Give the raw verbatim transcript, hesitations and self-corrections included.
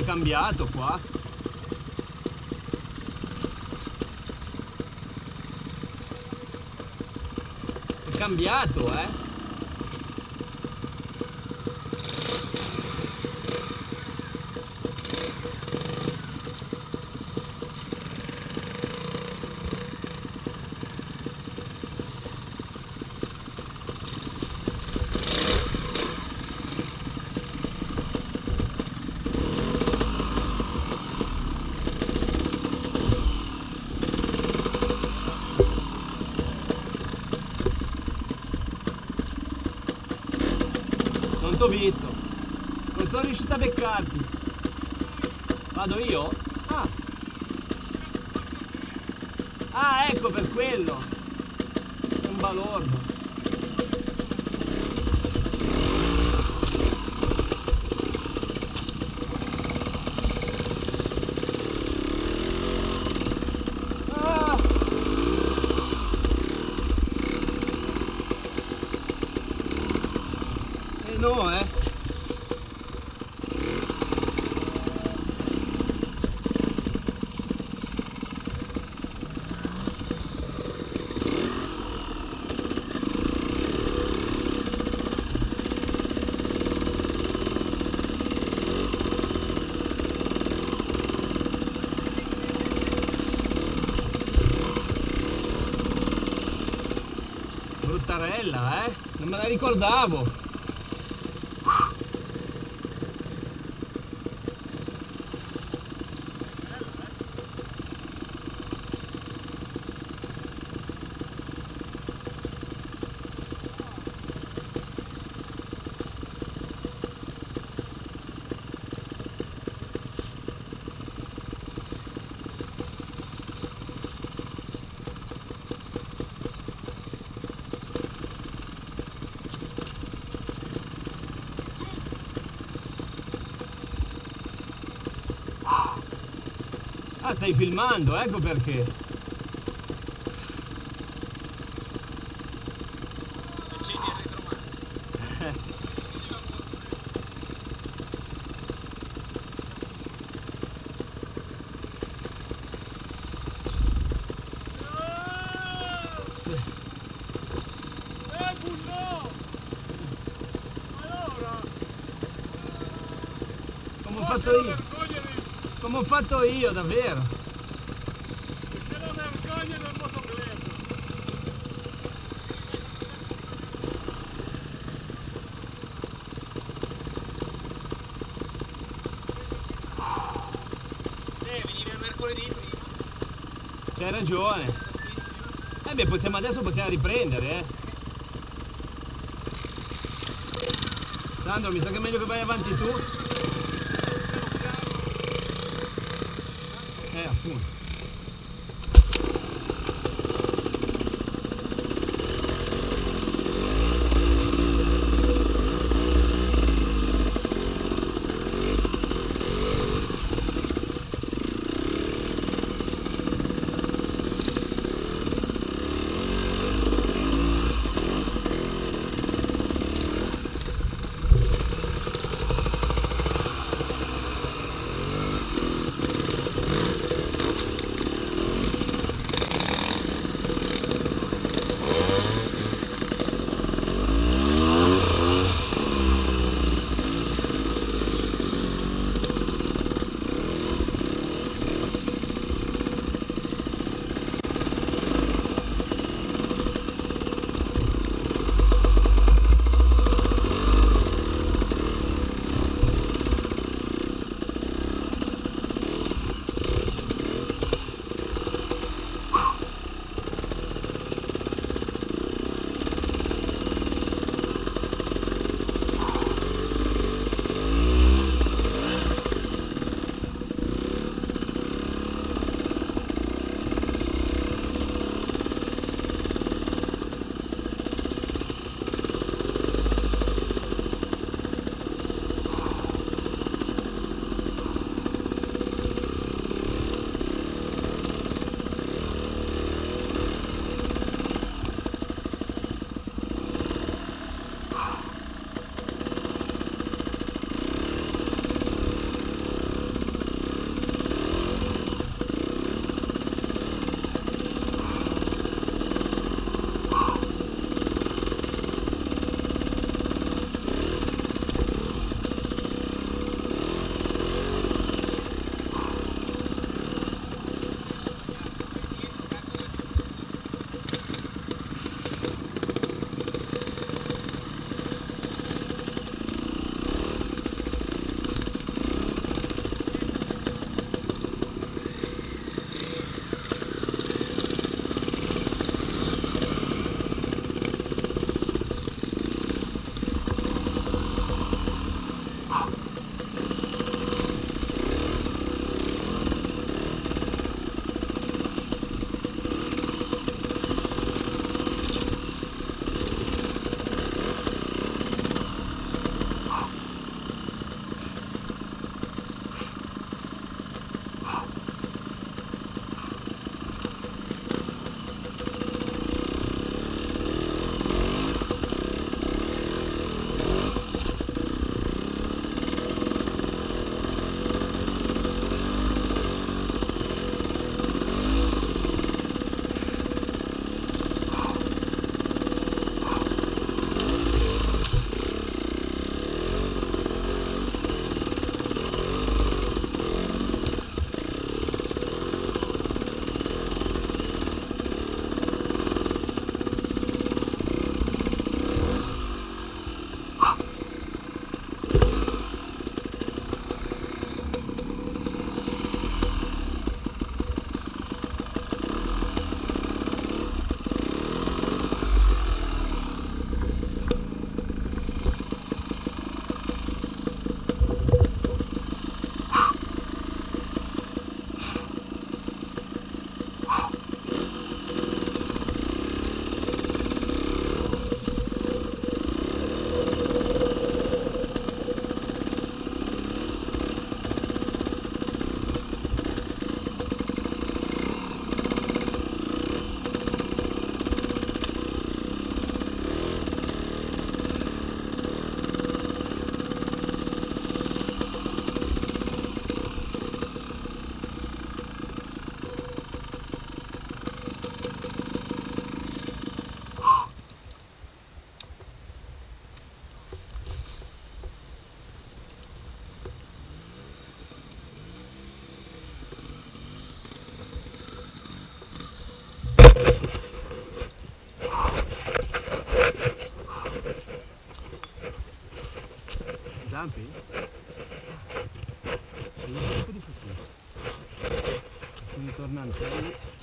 è cambiato qua. È cambiato, eh. Non t'ho visto, non sono riuscito a beccarti. Vado io? Ah, ah, ecco, per quello. È un balordo. Ah! Eh no, eh. Bruttarella, eh? Non me la ricordavo. Ah, stai filmando, ecco perché. Accendi il retromano. Eh, bullo! Allora! Come ho fatto io. Come ho fatto io, davvero. Perché la vergogna del motoclub? Eh, venivi il mercoledì prima. C'hai ragione. Eh beh, possiamo, adesso possiamo riprendere, eh. Sandro, mi sa che è meglio che vai avanti tu. Eh, appunto. zampi? Sono un po' di fatica. Quindi tornando,